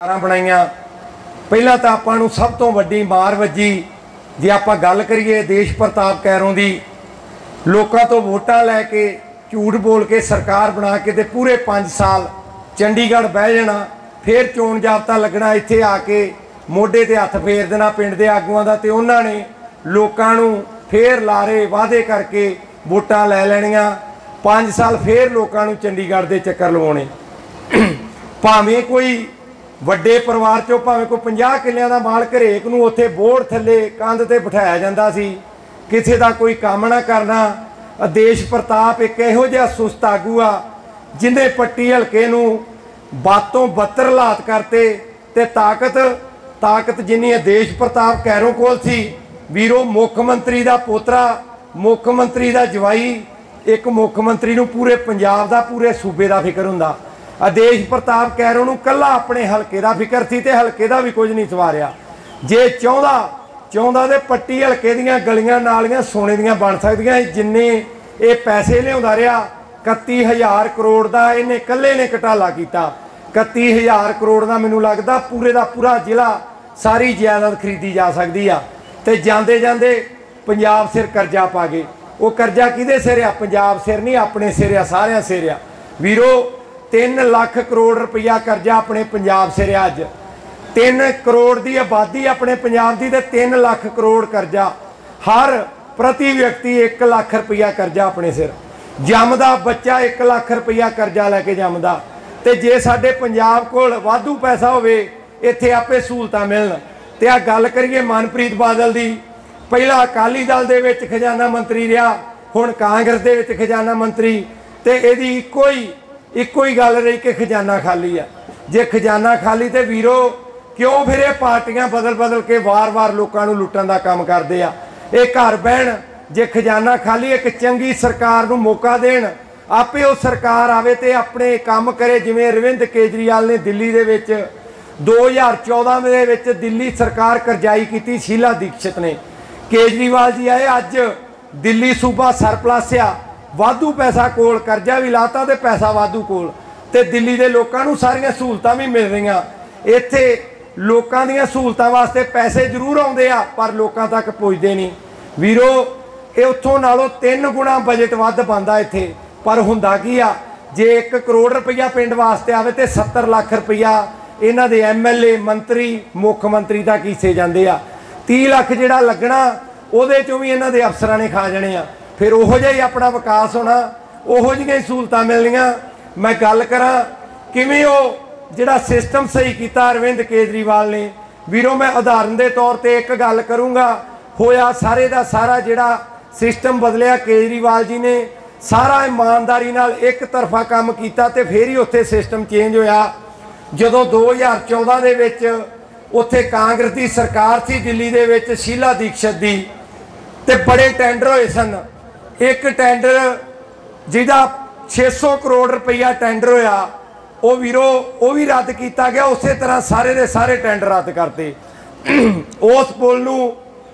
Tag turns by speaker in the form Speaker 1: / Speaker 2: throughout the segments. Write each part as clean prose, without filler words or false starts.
Speaker 1: बनाईयां। पहला तो आपां नूं सब तो वड्डी मार वजी जे आपां गल करिए देश प्रताप कैरों दी, लोकां तो वोटां लैके झूठ बोल के सरकार बना के ते पूरे 5 साल चंडीगढ़ बह जाना, फिर चोण जाबता लगना, इत्थे आके मोढे ते हत्थ फेर देना पिंड दे आगूआं दा, ते उन्हां ने लोकां नूं फिर लारे वादे करके वोटां लै लैणियां। 5 साल फिर लोकां नूं चंडीगढ़ दे चक्कर लवाउणे। भावें कोई वड्डे परिवार चों भावें कोई 50 किल्लियां दा मालक हरेक नूं उत्थे बोर्ड थल्ले कंध ते बिठाया जांदा सी, किसी दा कोई काम ना करना। देश प्रताप एक इहो जिहा सुस्त आगू आ जिन्हें पट्टी हल्के नूं बातों बत्तर हालात करते, ते ताकत जिन्नी देश प्रताप कैरों कोल सी। वीरो मुख्यमंत्री दा पोतरा, मुख्यमंत्री दा जवाई, एक मुख्यमंत्री नूं पूरे पंजाब दा पूरे सूबे दा फिक्र हुंदा। देश प्रताप कैरों नूं कल्ला अपने हल्के दा फिक्र सी, ते हल्के दा भी कुछ नहीं सवारिया। जे चाहुंदा ते पट्टी हल्के दीयां गलियां नालियां सोने दीयां बन सकदियां। जिन्ने ये पैसे लिआउंदा रहा 31,000 करोड़ का इन्हें कल्ले ने घटाला किया। 31,000 करोड़ का मैनूं लगदा पूरे का पूरा जिला सारी जायदाद खरीदी जा सकती आ। ते जांदे जांदे पंजाब सिर कर्जा पा गए। वो कर्जा किहदे सिर आ? पंजाब सिर नहीं, अपने सिर आ, सारियां सिर आ। वीरो 3 लाख करोड़ रुपया कर्जा अपने पंजाब सिर आ। अज 3 करोड़ की आबादी अपने पंजाब की, 3 लाख करोड़ कर्जा। हर प्रति व्यक्ति 1 लाख रुपया कर्जा अपने सिर। जमदा बच्चा 1 लाख रुपया कर्जा लैके जमदा। ते जे साडे पंजाब कोल वाधू पैसा होवे, इत्थे आपे सहूलतां मिलन। ते आ गल करिए मनप्रीत बादल दी, पहला अकाली दल दे विच खजाना मंत्री रहा, हुण कांग्रेस दे विच खजाना मंत्री, ते इहदी इक्को ही गल रही कि खजाना खाली आ। जे खजाना खाली ते वीरो क्यों फिर ये पार्टियां बदल बदल के वार वार लोगों को लुट्टण दा काम करदे आ? ये घर बहन, जे खजाना खाली एक चंगी सरकार नूं मौका देण, आपे वो सरकार आवे ते अपने काम करे। जिवें अरविंद केजरीवाल ने दिल्ली दे विच 2014 दे विच दिल्ली सरकार करजाई की, शीला दीक्षित ने। केजरीवाल जी आए, अज दिल्ली सूबा सरप्लस आ, वाधू पैसा कोल, करजा भी लाता ते पैसा वाधू कोल, ते दिल्ली दे लोकां नूं सारियां सहूलतां भी मिल रहीआं। इत्थे लोकां दीआं सहूलतां वास्ते पैसे जरूर आउंदे आ, पर लोकां तक पुजदे नहीं। वीरो ये उत्थों नालों 3 गुणा बजट वध बनदा इत्थे, पर हुंदा की आ? जे 1 करोड़ रुपया पिंड वास्ते आवे ते 70 लाख रुपया इन्हां दे MLA मंत्री मुख्यमंत्री तक हिस्से जांदे आ। 30 लाख जिहड़ा लगना उहदे चों भी इन्हां दे अफसरां ने खा जाणे आ। फिर उहो जिहा ही अपना विकास होना, उहो जिहियां सहूलतां मिलणीआं। मैं गल करां किवें ओह जिहड़ा सिस्टम सही किया अरविंद केजरीवाल ने। वीरों मैं उदाहरण के तौर पर एक गल करूँगा, होया सारे का सारा जिहड़ा सिस्टम बदलिया, केजरीवाल जी ने सारा ईमानदारी नाल एक तरफा काम किया, तो फिर ही उत्थे सिस्टम चेंज होया। जदों 2014 दे विच उत्थे कांग्रेस की सरकार सी दिल्ली दे विच शीला दीक्षित दी, ते बड़े टेंडर होए सन। एक टेंडर जिहदा 600 करोड़ रुपया टेंडर होया, वो वीरो वो भी रद्द किया गया। उस तरह सारे दे सारे टेंडर रद्द करते। उस पुल नूं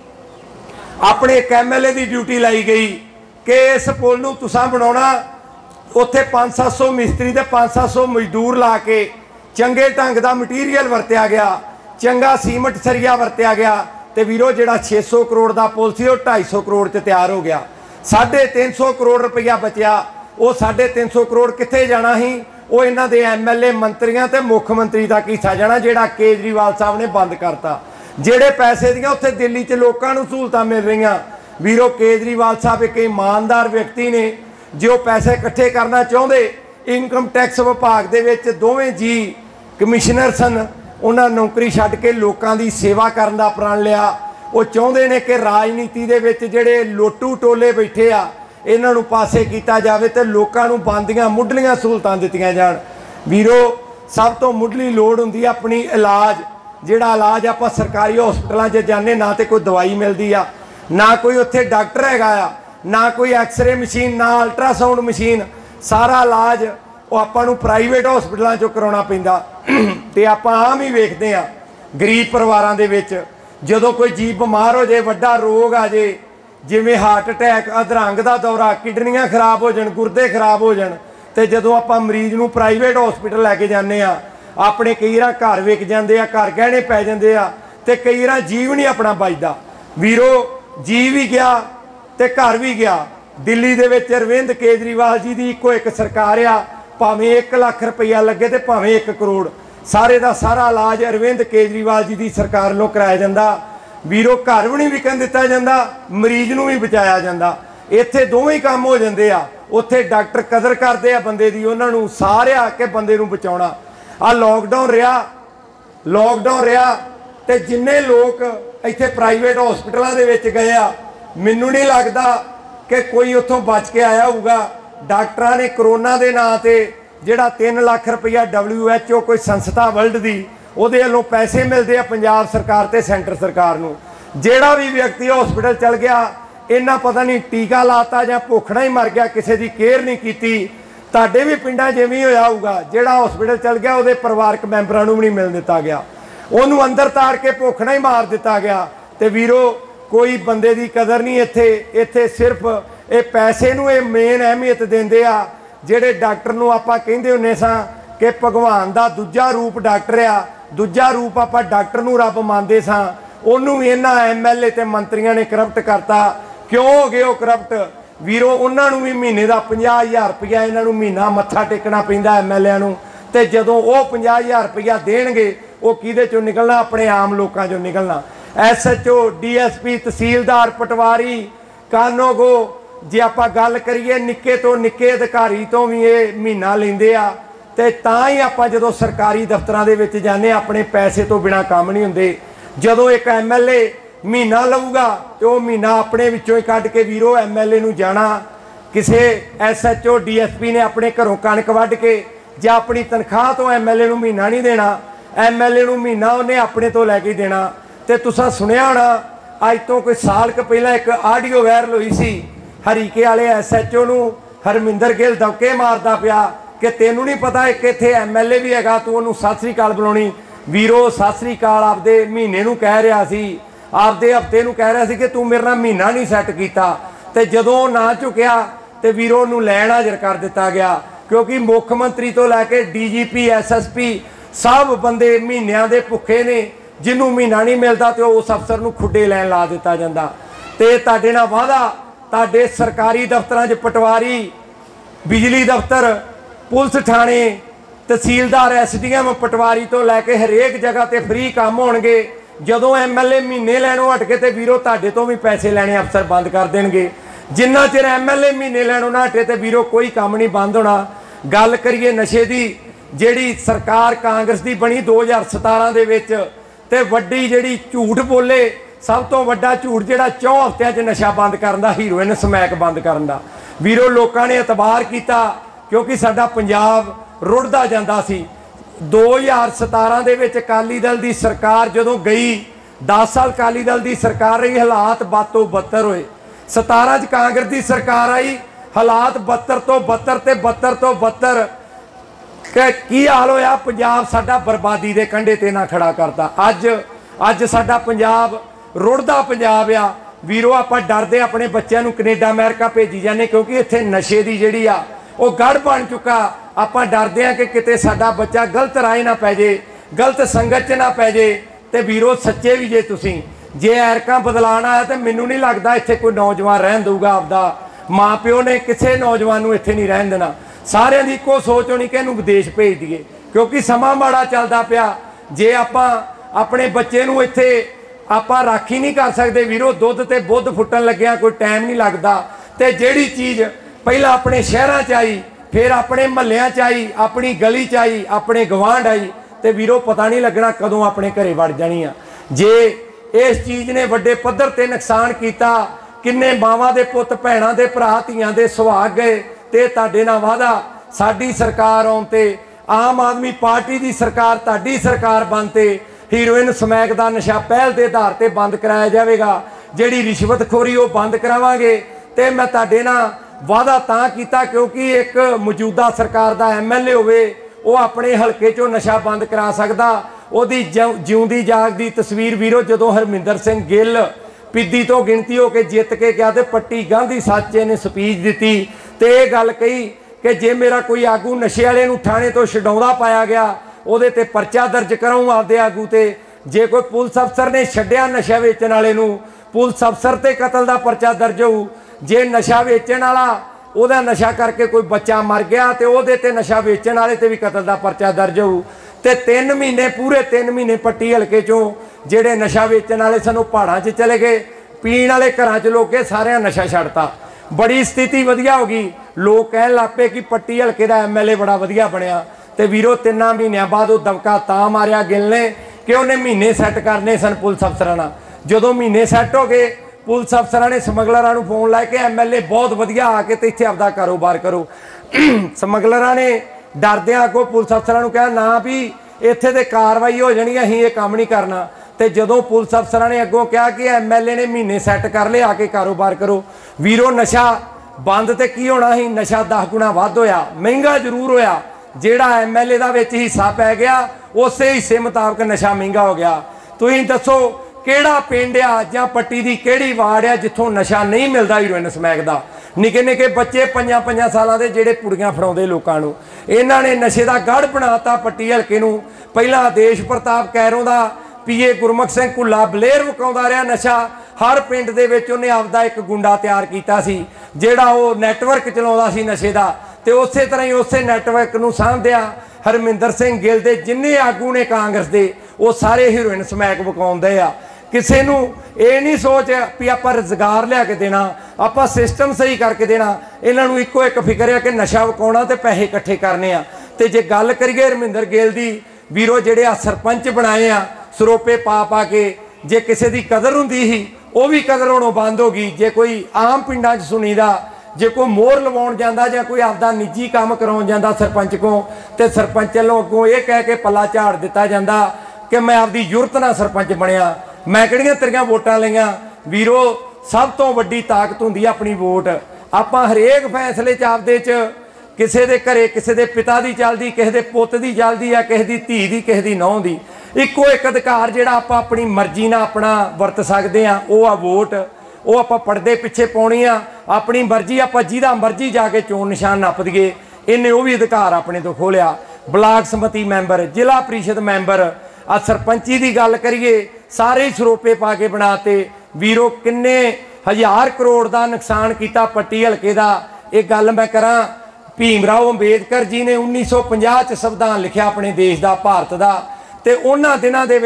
Speaker 1: अपने एक MLA की ड्यूटी लाई गई कि इस पुल नूं तुसां बनाउणा। उत्थे 500-700 मिस्त्री ते 500-700 मजदूर ला के चंगे ढंग का मटीरियल वरत्या गया, चंगा सीमट सरिया वरत्या गया, तो वीरो जिहड़ा 600 करोड़ का पुल सी 250 करोड़ च तैयार हो गया। 350 करोड़ रुपया बचिया। वो 350 करोड़ कित्थे जाना ही? वो इन्हां दे MLA मंत्रियों ते मुख्यमंत्री तक हिस्सा जाना, जिहड़ा केजरीवाल साहब ने बंद करता। जिहड़े पैसे दियां उत्थे दिल्ली च लोकां नूं सहूलतां मिल रहीआं। वीरो केजरीवाल साहब एक ईमानदार व्यक्ति ने, जो पैसे इकट्ठे करना चाहुंदे, इनकम टैक्स विभाग दे विच दोवें जी कमिश्नर सन, उन्हां नौकरी छड्ड के लोकां दी सेवा करन दा प्रण लिया। वो चाहुंदे ने कि राजनीति दे विच जिहड़े लोटू टोले बैठे आ, इन्हां नूं पासे कीता जावे ते लोकां नूं बनदियां मुੱਢਲੀਆਂ सहूलतां दित्तियां जाण। वीरो सब तो मुੱਢਲੀ लोड़ हुंदी अपनी इलाज। जिहड़ा इलाज आपां सरकारी हॉस्पिटलों च जाने, ना तो कोई दवाई मिलती आ, ना कोई उत्थे डॉक्टर हैगा आ, ना कोई एक्सरे मशीन, ना अल्ट्रासाउंड मशीन। सारा इलाज वो आपां नूं प्राइवेट हॉस्पिटलों चों कराउणा पैंदा। ते आपां आम ही वेखदे आ गरीब परिवारां दे विच, जदों कोई जी बीमार हो जाए, वड्डा रोग आ जाए, जिवें हार्ट अटैक, अधरंग का दौरा, किडनियां खराब हो जाण, गुरदे खराब हो जाण, ते जदों आपां मरीज नूं प्राइवेट हॉस्पिटल लैके जाने आ, अपने कई बार घर विक जाते आ, घर गहने पै जाते आ, ते कई बार जीव नहीं अपना बचता। वीरो जी भी गया ते घर भी गया। दिल्ली दे विच अरविंद केजरीवाल जी की इको एक सरकार आ, भावें 1 लाख रुपया लगे तो भावें 1 करोड़, सारे का सारा इलाज अरविंद केजरीवाल जी की सरकार लो कराया जाता। वीरो घर भी नहीं विकन दिता जाता, मरीज नूं भी बचाया जाता। इत्थे दोवें ही काम हो जाते आ। उत्थे डॉक्टर कदर करते आ बंदे की, उन्होंने सारे आके बंदे नूं बचाउणा। आ लॉकडाउन रहा ते जिन्ने लोग इत्थे प्राइवेट हॉस्पिटलों दे विच गए आ, मैनूं नहीं लगता कि कोई उत्थों बच के आया होगा। डॉक्टरां ने करोना के नां ते जिहड़ा 3 लाख रुपया WHO कोई संस्था वर्ल्ड की उहदे वल्लों पैसे मिलते हैं पंजाब सरकार ते सेंटर सरकार नूं। जिहड़ा भी व्यक्ति हॉस्पिटल चल गया, इन्ना पता नहीं टीका लाता या भुखना ही मर गया, किसी की केयर नहीं की। तुहाडे भी पिंडां जिवें ही होया होगा, जिहड़ा हॉस्पिटल चल गया उहदे परिवारक मैंबरां नूं भी नहीं मिल दिता गया, उहनूं अंदर ताड़ के भुखना ही मार दिता गया। ते वीरो कोई बंदे की कदर नहीं इत्थे सिर्फ ये पैसे नूं ये मेन अहमियत देंदे आ। जिहड़े डॉक्टर नूं आपां कहिंदे हुंदे सां कि भगवान दा दूजा रूप डॉक्टर आ, दूजा रूप आपां डॉक्टर नूं रब मानदे सां, उहनूं भी इन्हां MLA ते मंत्रियों ने करप्ट करता। क्यों हो गए वो करप्ट? वीरो उन्होंने भी महीने का 50,000 रुपया इन्हों महीना मत्था टेकना पैंदा MLA नूं, ते जदों वो 50,000 रुपया देणगे वो किहदे चों निकलना? अपने आम लोगों चों निकलना। SHO DSP तहसीलदार पटवारी कानोगो जे आपां गल करिए निक्के तो निक्के अधिकारी तो भी ये महीना लैंदे आ। ते तां ही आपां जदों सरकारी दफ्तरां दे विच जाने अपने पैसे तो बिना काम नहीं हुंदे। जदों एक MLA महीना लऊगा तो वह महीना अपने विचों ही कढ के वीरो MLA नूं जाना। किसी SHO DSP ने अपने घरों कणक वढ के जां अपनी तनख्वाह तो MLA नूं महीना नहीं देना, MLA नूं महीना उन्हें अपने तो लैके देना। तो तुसां सुनिया होना अज तो कोई साल क पहला एक आडियो वायरल हुई सी, हरीके वाले SHO नूं हरमिंदर गिल दबके मारदा पिया कि तेनू नहीं पता एक इत्थे MLA भी हैगा, तू उहनूं सत श्री अकाल बुलाउणी। वीरो सत श्री अकाल आपदे महीने नूं कह रहा सी, आपदे हफ्ते नूं कह रहा सी कि तू मेरे नाल महीना नहीं सैट कीता। ते जदों ना झुकिया ते वीरो नूं लैण हाज़र कर दिता गया, क्योंकि मुख मंत्री तो लैके DGP SSP सब बंदे महीनों के भुखे ने। जिन्हों महीना नहीं मिलता तो उस अफसर नूं खुड्डे लैन ला दिता जाता। ते तुहाडे नाल वादा, तुहाडे सरकारी दफ्तरां 'च पटवारी, बिजली दफ्तर, पुलिस थाने, तहसीलदार SDM पटवारी तो लैके हरेक जगह ते फ्री काम होणगे। जदों MLA महीने लैणों हट के ते वीरो तुहाडे तो भी पैसे लैणे अफसर बंद कर देणगे। जिन्ना चिर MLA महीने लैणों ना हटे ते वीरो कोई काम नहीं बंद होना। गल करिए नशे की, जिहड़ी सरकार कांग्रेस की बनी 2017 दे विच ते वड्डी जिहड़ी झूठ बोले, सब तो वड्डा झूठ जिहड़ा 4 हफ्तियां 'च नशा बंद करन दा, हीरोइन समैक बंद करन दा। वीरो लोकां ने एतबार कीता क्योंकि साडा पंजाब रुड़दा जांदा सी। 2017 दे विच अकाली दल की सरकार जदों गई, 10 साल अकाली दल की सरकार रही, हालात बदतों बदतर होए। 17 च कांग्रेस की सरकार आई, हालात बदतर तो बदतर ते बदतर तो बदतर। की हाल होया? पंजाब साडा बर्बादी के कंढे ते ना खड़ा करता। अज साडा पंजाब रुड़दा पंजाब आ। वीरो आपां डरदे अपने बच्चों नूं कनेडा अमेरिका भेजी जाने, क्योंकि इत्थे नशे की जिहड़ी आ वो गढ़ बन चुका। आपां डरदे आ कि किते साडा बच्चा गलत राह ना पै जे, गलत संगत च ना पै जे। ते वीरो सच्चे भी जे तुसीं, जे ऐरकां बदलाना है तो मैनूं नहीं लगता इत्थे कोई नौजवान रहन दूगा। आपदा माँ प्यो ने किसी नौजवान नूं इत्थे नहीं रहन देना। सारिਆਂ ਦੀ ਇੱਕੋ सोच होनी कि इहनूं विदेश भेज दईए, क्योंकि समा माड़ा चलदा पिया। जे आपां अपने बच्चे नूं इत्थे आपां राखी नहीं कर सकते वीरो, दुध ते बुद्ध फुੱਟਣ लग्या कोई टाइम नहीं लगता। तो जिहड़ी चीज़ पहला अपने शहरां च आई, फिर अपने महल्लियां च आई, अपनी गली च आई, अपने गवांढ आई, तो वीरो पता नहीं लगना कदों अपने घरे वड़ जानी आ। जे इस चीज़ ने वड्डे पद्धर ते नुकसान किया, किन्ने मावां दे पुत्त भैणां दे भरा धीआं दे सुहाग गए। ते तुहाडे नाल वादा, साडी सरकार आउण ते आम आदमी पार्टी की सरकार, तुहाडी सरकार बनते हीरोइन समैक का नशा पहल के आधार पर बंद कराया जाएगा। जिहड़ी रिश्वतखोरी वो बंद करावांगे। ते मैं तुहाडे नाल वादा तां कीता क्योंकि एक मौजूदा सरकार का MLA होवे, वो अपने हलके चों नशा बंद करा सकदा। उहदी जिउंदी जागदी तस्वीर वीरो जदों हरमिंदर सिंह गिल पिद्दी तो गिणती होकर जित के गया तो पट्टी गांधी साचे ने स्पीच दी तो यह गल कही कि जे मेरा कोई आगू नशे वाले नूं थाणे तो छडाउंदा पाया गया ਉਹਦੇ ਤੇ परचा दर्ज कराऊँ आपदे आगू ते। जे कोई पुलिस अफसर ने छड्डिया नशा वेचण वाले नूं, पुलिस अफसर ते कतल का परचा दर्ज होऊ। जे नशा वेचण वाला ਉਹਦਾ नशा करके कोई बच्चा मर गया तो ਉਹਦੇ ते नशा वेचण वाले ते भी कतल का परचा दर्ज होऊ। ते 3 महीने पूरे 3 महीने पट्टी हल्के चों ਜਿਹੜੇ नशा वेचण वाले सन पहाड़ां 'ਚ चले गए, पीण वाले घरां 'ਚ लोग के सारे नशा छड्डता। बड़ी स्थिति वधिया हो गई। लोग कहण लग पे कि पट्टी हल्के का MLA बड़ा वधिया बनया। तो वीरो 3 महीनों बाद वो दबका तां मारिया गिल ने कि उन्हें महीने सैट करने सन पुलिस अफसरां नाल। जदों महीने सैट हो गए, पुलिस अफसरां ने समगलरां नूं फोन ला के MLA बहुत वधिया आके तो इत्थे आपदा कारोबार करो। समगलरां ने डरदिआं अगों पुलिस अफसरां नूं कहा ना भी इत्थे ते कार्रवाई हो जानी, असीं ये काम नहीं करना। तो जदों पुलिस अफसरां ने अगों कहा कि MLA ने महीने सैट कर ले आके कारोबार करो, वीरो नशा बंद तो की होना ही, नशा 10 गुणा वध होया। महंगा जरूर होया, जिहड़ा MLA दा विच हिस्सा पै गया उस हिस्से मुताबक नशा महंगा हो गया। तुसीं दसो किहड़ा पिंड आ जां पट्टी दी किहड़ी वार्ड आ जिथों नशा नहीं मिलदा हीरोइन समैक दा। निक्के निक्के बच्चे 5-5 सालां दे जिहड़े पुड़ियां फड़ाउंदे लोकां नूं, इन्हां ने नशे दा गढ़ बनाता पट्टी हल्के नूं। पहिलां आदेश प्रताप कैरों दा PA गुरमुख सिंह भुल्ला बलेर विकाउंदा रहा नशा। हर पिंड दे विच उहने आपदा एक गुंडा तैयार कीता सी जिहड़ा वो नैटवर्क चलाउंदा सी नशे दा। ते उसे तरह ही उसे नैटवर्क नूं सामभदिआ हरमिंदर सिंह गिल दे जिन्ने आगू ने कांग्रेस दे वो सारे हीरोइन समैक विकाउंदे आ। किसी नूं ये नहीं सोच भी आपां रोजगार लिया के देना, आपां सिस्टम सही करके देना। इन्हां नूं इक्को एक फिकर है कि नशा विकाउणा ते पैसे इकट्ठे करने आ। ते जे गल करिए हरमिंदर गिल दी, वीरो जिहड़े आ सरपंच बनाए आ सरोपे पा पा के, जे किसी की कदर हुंदी ही वो भी कदर होणों बंद हो गई। जे कोई आम पिंडां 'च सुनीदा, जे कोई मोहर लवाउण जांदा जां कोई आपदा निजी काम कराउण जांदा सरपंच को, तो सरपंच वल्लों अगों ये कह के पल्ला झाड़ दिता जांदा कि मैं आपदी जुरत नाल सरपंच बनिया, मैं किहड़ियां तेरियां वोटां लईआं। वीरो सब तो वड्डी ताकत हुंदी अपनी वोट। आपां हरेक फैसले 'च आपदे 'च किसी दे घरे किसी दे पिता दी चलदी, किसी दे पुत्त दी चलदी आ, किसी दी धी दी, किसी दी नौं दी। इक्को एक अधिकार जिहड़ा आपां अपनी मर्जी नाल अपना वरत सकदे आ वो आ वोट। वो आपां पर्दे पिछे पाउणी आ, अपनी मर्जी आपां जिहदा मर्जी जाके चोण निशान नप्प दईए, इन्हें वो भी अधिकार अपने तो खोलिया। ब्लाक समति मैंबर, जिला परिषद मैंबर, आ सरपंची की गल करिए सारे ही सरोपे पा के बनाते। वीरो किन्ने 1000 करोड़ का नुकसान किया पट्टी हल्के का। एक गल मैं करा, भीमराव अंबेडकर जी ने 1950 च संविधान लिखिया अपने देश का, भारत का। तो उन्होंने दिनों के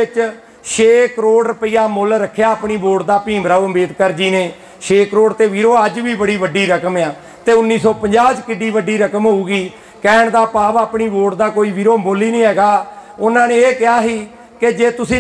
Speaker 1: 6 करोड़ रुपया मुल रखा अपनी वोट का भीमराव अंबेडकर जी ने। 6 करोड़ तो वीरो अज भी बड़ी वड्डी रकम आ, तो 1950 किड्डी वड्डी रकम होगी। कहण दा भाव अपनी वोट का कोई वीरो मुल ही नहीं हैगा। उन्होंने ये कहा ही कि जे तुसी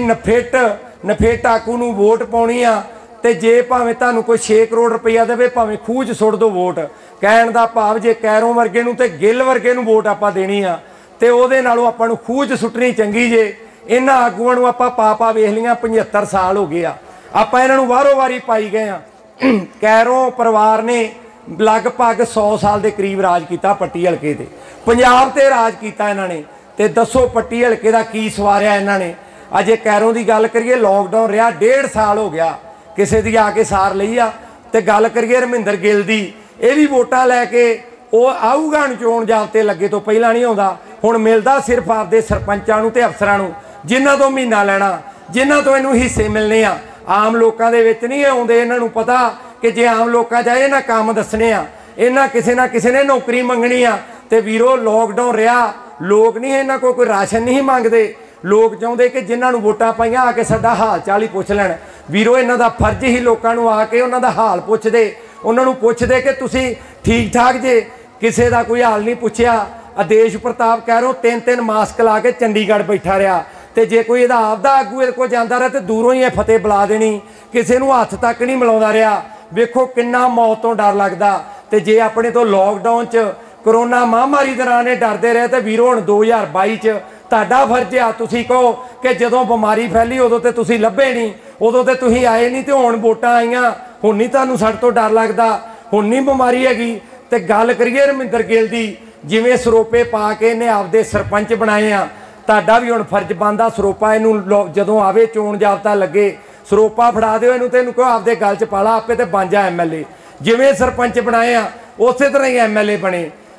Speaker 1: नफेट आकू नूं वोट पाउणी आ ते जे भावें तुहानूं कोई 6 करोड़ रुपया देवे, भावें खूह च सुੱਟ दो वोट। कहण दा भाव जे कैरों वर्गे नूं ते गिल वर्गे नूं वोट आपां देनी आ ते उहदे नालों आपां नूं खूह च सुੱਟਣੀ चंगी जे। इन्हां आगूआं नूं आपां पा वेख लिया 75 साल हो गए आ, आपां इन्हां नूं वारों वारी पाई गए आ। कैरों परिवार ने लगभग 100 साल के करीब राज किया पट्टी हल्के ते, पंजाब ते राज किया इन्हां ने। ते दसो पट्टी हल्के का की सवारिया इन्हां ने। अजे कैरों की गल करिए लॉकडाउन रहा 1.5 साल हो गया, किसी की आके सार लई आ। ते गल करिए हरमिंदर गिल दी, ये भी वोटां लैके वो आऊगा चोण जाबते लगे तो पहला नहीं आता। हुण मिलदा सिर्फ आपदे सरपंचां नूं ते अफसरां नूं जिन्हां तो महीना लैना, जिन्हां तो इनू हिस्से मिलने आ। आम लोगों के विच नहीं आउंदे। इन्हां नूं पता कि जे आम लोगों चाहे ना काम दसने आ, इन्हां किसी ना किसी ने नौकरी मंगनी आ। ते वीरो लॉकडाउन रहा, लोग नहीं इन्हां कोई राशन नहीं मंगते। लोग चाहुंदे कि जिन्हां नूं वोटां पाईआं आके साडा हाल चाल ही पुछ लैण। वीरो इन्हां दा फर्ज ही लोकां नूं आके उन्हां दा हाल पुछदे, उन्हां नूं पुछदे कि तुसीं ठीक ठाक जे। किसी का कोई हाल नहीं पुछया। आदेश प्रताप कैरों 3-3 मास्क ला के चंडीगढ़ बैठा रहा। तो जे कोई इहदा आपदा आगू इहदे कोल जांदा रहा तो दूरों ही फतेह बुला देनी, किसी नूं हत्थ तक नहीं मिलाउंदा रहा। वेखो किन्ना मौत तो डर लगदा। तो जे अपने तो लॉकडाउन च कोरोना महामारी दौरान ये डरते रहे तो वीरो हुण 2022 च तुहाडा फर्ज आ। तुसीं कहो कि जदों बीमारी फैली उदों ते तुसीं लभे नहीं, उदों ते तुसीं आए नहीं, तो हुण वोटां आईआं, हुण नहीं तुहानूं साडे तो डर लगदा, हुण नहीं बीमारी हैगी। तो गल करिए हरमिंदर गिल दी, जिवें सरोपे पा के इन्हें आपदे सरपंच बनाए आ, तुहाडा भी हुण फर्ज बनदा सरोपा इनूं जदों आवे चोण जाबता लगे सरोपा फड़ा दिओ इनूं ते इनूं कहो आपदे गल च पाला, आपे ते बन जा MLA। जिवें सरपंच बनाए आ उस तरह ही MLA बने।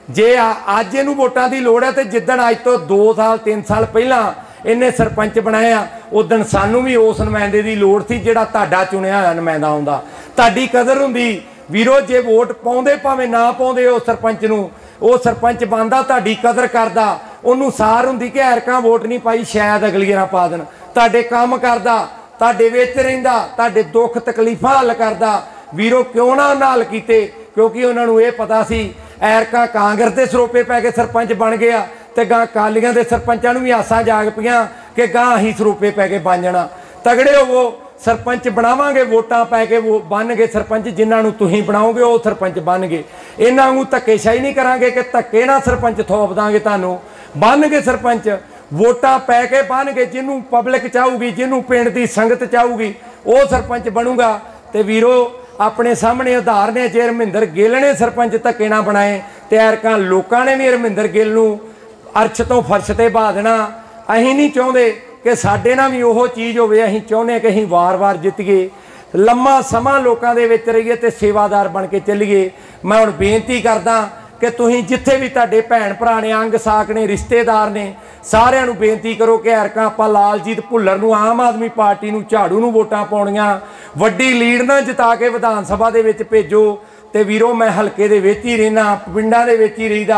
Speaker 1: जे अज इनू वोटां की लोड़ है तो जिदन अज तो 2 साल 3 साल पहला इन्हें सरपंच बनाया उदन सानू भी उस नुमाइंदे की लोड़ थी जिहड़ा तुहाडा चुनिया होया नुमाइंदा आउंदा। तुहाडी कदर हुंदी वीरो, जे वोट पाउंदे भावें ना पाउंदे उस सरपंच नूं, वो सरपंच बनदा तुहाडी कदर करदा, उन्होंने सार हुंदी कि ऐरकां वोट नहीं पाई शायद अगली बार पा देण, तुहाडे काम करदा, तुहाडे विच रहिंदा, तुहाडे दुख तकलीफां हल करदा। वीरो क्यों ना उन्हां हल कीते? क्योंकि उन्होंने ये पता सी ऐरकां कांग्रेस के सरोपे पै के सरपंच बन गया तो गां अकालियां के सरपंचां नूं भी आसां जाग पियां कि गां असीं सरोपे पै के बन जाना। तगड़े होवो, सरपंच बनावांगे, वोटां पै के वो बन गए सरपंच, जिन्हां नूं तुसीं बनाओगे वो सरपंच बन गए। इन्हां नूं धक्केशाही नहीं करांगे कि धक्के ना सरपंच थोप दांगे, तुहानूं बन गए सरपंच, वोटां पै के बन गए। जिन्हों पब्लिक चाहूगी, जिन्हों पिंड की संगत चाहूगी वो सरपंच बनूगा। तो वीरो अपने सामने उदाहरण है, जे हरमिंदर गिल ने सरपंच धक्के ना बनाए तो ऐरकां लोकां ने भी हरमिंदर गिल नूं अर्श तो फर्श ते बहा देना। असीं नहीं चाहुंदे कि साडे नाल भी ओह चीज़ होवे, असीं चाहुंदे कि असीं वार-वार जित्तीए, लम्मा समा लोकां दे विच रहीए ते सेवादार बन के चलीए। मैं हुण बेनती करदा कि तुसीं जिथे भी तुहाडे भैण भरा ने, अंग साक ने, रिश्तेदार ने, सारिਆਂ ਨੂੰ बेनती करो कि ऐरकां आपां लालजीत भुल्लर ਨੂੰ, आम आदमी पार्टी ਨੂੰ, झाड़ू ਨੂੰ वोटां पाउणीਆਂ, वड्डी लीड नाल जिता के विधान सभा दे विच भेजो। ते वीरो मैं हलके दे विच ही रहिना, पिंडां दे विच ही रहीदा,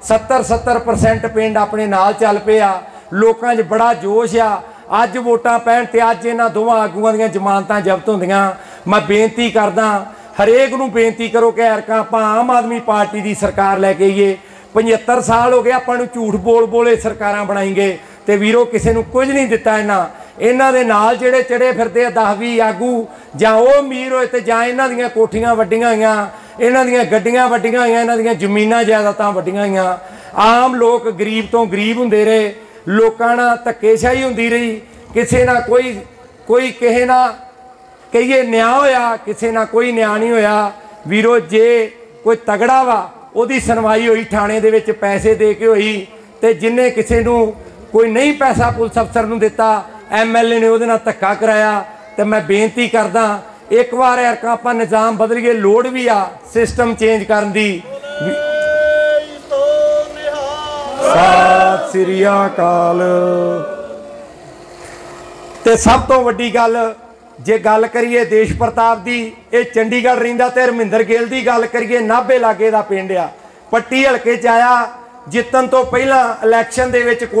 Speaker 1: 70% पिंड अपने नाल चल पिया, लोकां 'च बड़ा जोश आ। अज वोटां पैण ते अज इन्हां दोवां आगूआं दीयां जमानतां जब्त होंदियां। मैं बेनती करदा हरेक नूं बेनती करो कि ऐरकां आपां आम आदमी पार्टी की सरकार लैके आईए। 75 साल हो गए आपां नूं झूठ बोल बोले सरकारां बनाईंगे ते वीरो किसी नूं कुछ नहीं दिता। इन्हां दे नाल जिहड़े चढ़े फिरदे 10-20 आगू, जां ओह अमीर होए ते जां इन्हां दीयां कोठियां वड्डियां होईयां, इन्हां दीयां गड्डियां वड्डियां होईयां, इन्हां दीयां जमीनां जायदादां वड्डियां होईयां। आम लोग गरीब तो गरीब हुंदे रहे, लोकां नाल धक्केशाही हुंदी रही, किसी ना कोई किसे ना कहिए न्याय होया, किसी ना कोई न्याय नहीं होया। वीरो जे कोई तगड़ा वा उहदी सुनवाई हुई थाणे दे विच पैसे दे के हुई, ते जिन्हें किसी नूं कोई नहीं पैसा पुलिस अफसर नूं दिता, MLA ने उहदे नाल धक्का कराया। तो मैं बेनती करदा एक बार ऐरकां आपां निज़ाम बदलीए, लोड़ भी आ सिस्टम चेंज करन दी। सत श्री अकाल। ते सब तो वड्डी गल जे गल करिए देश प्रताप की, ये चंडीगढ़ रहिंदा ते हरमिंदर गिल की गल करिए, नाभे लागे दा पिंड आ, पट्टी हलके च आया, जितन तो पहला इलैक्शन दे विच